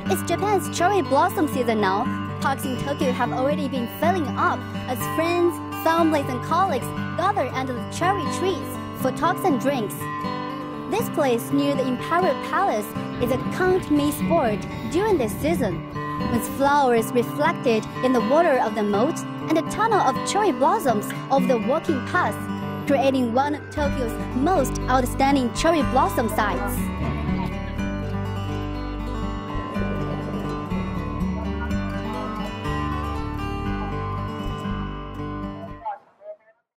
It's Japan's cherry blossom season now. Parks in Tokyo have already been filling up as friends, families, and colleagues gather under the cherry trees for talks and drinks. This place near the Imperial Palace is a can't-miss spot during this season, with flowers reflected in the water of the moat and a tunnel of cherry blossoms over the walking path, creating one of Tokyo's most outstanding cherry blossom sites.